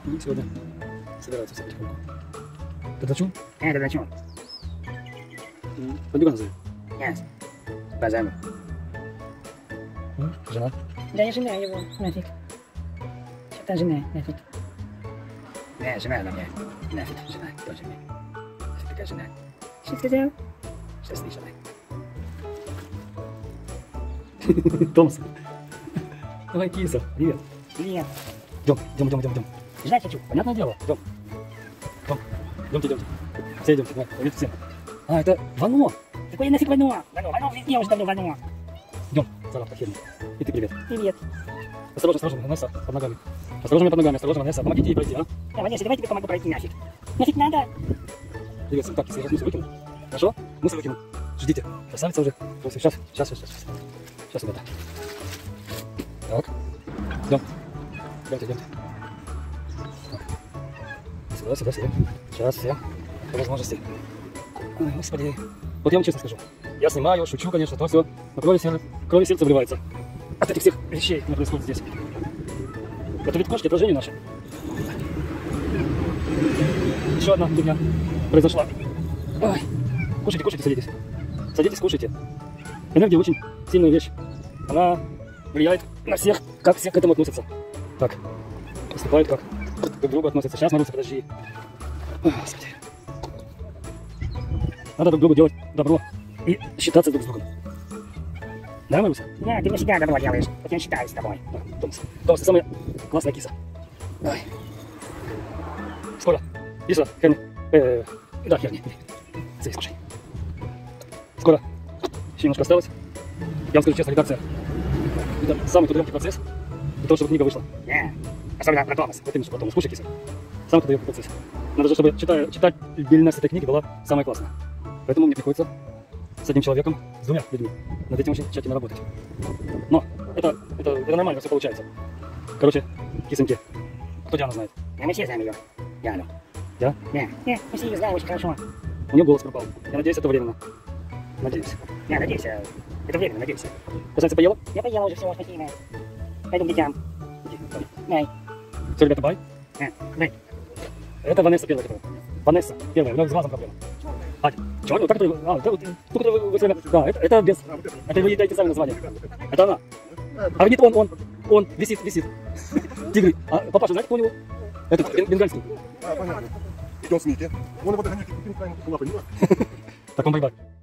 И сегодня собираются все потихоньку. Ты зачем? Это зачем? Бандюган назови. Yes. Базану. Жена. Да я жена его, нафиг. Что-то жена, нафиг. Не, жена она мне. Нафиг, жена, тоже мне. Нафиг такая жена. Что сказал? Что с ней жена? Томас. Давай, киса. Привет. Привет. Идем. Ждать хочу. Понятное дело. Идемте. Все идемте. Давай, привет всем. А, это Вано. Какой нафиг Вано? Вано везде уже давно Вано. Идем, Саратов, херня. И ты привет. Привет. Осторожно, Ванесса, под ногами. Осторожно, под ногами, осторожно, Ванесса. Помогите ей пройти, а? Да, Ванесса, давай тебе помогу пройти нафиг. Нафиг надо. Привет, так, если я мусор выкину. Хорошо? Мусор выкину. Ждите. Красавица уже. Сейчас, ребята. Так. Идемте. Сюда. Сейчас все. По возможности. Ой, господи. Вот я вам честно скажу. Я снимаю, шучу, конечно, то все. Но крови сердце вливается. От этих всех вещей, которые происходят здесь. Это ведь кошки, отражение наше. Еще одна фигня произошла. Ой. Кушайте, садитесь. Садитесь, кушайте. Энергия очень сильная вещь. Она влияет на всех, как все к этому относятся. Так, поступают как друг к другу относятся. Сейчас, Маруся, подожди. Ой, господи. Надо друг другу делать добро и считаться друг с другом. Да, Маруся? Да, ты мне всегда добро делаешь. Вот я считаюсь с тобой. Томас, ты самая классная киса. Ой. Скоро. Иди Херни. Да, Херни. Садись, скушай. Скоро. Еще немножко осталось. Я вам скажу честно, редакция. Это самый трудоемкий процесс для того, чтобы книга вышла. Не. Особенно про Томас. Вот именно, что Томас. Слушай, киса. Самый трудоемкий процесс. Надо же, чтобы читабельность этой книги была самая классная. Поэтому мне приходится с одним человеком, с двумя людьми над этим очень тщательно работать. Но это нормально, все получается. Короче, кисоньки. Кто Диана знает? Мы все знаем ее. Диану. Я? Не. Не, мы все ее знаем очень хорошо. У нее голос пропал. Я надеюсь, это временно. Надеюсь. Я надеюсь, это время, надеюсь. Красавица, поела? Я поела уже все, спасибо. Пойду к детям. Иди, давай. Дай. Все, ребята, бай. Дай. Это Ванесса первая. Ванесса первая. У нее с глазом проблема. Чего? Вот так это... вы с вами... Да, это без... Это вы ей дайте сами название. Это она. А нет, он висит. Тигры. А папаша, знаете, кто у него? Этот, бенгальский. Понятно. Идем с Мити. Он его догоняет, лапы. Так, он бай-бай.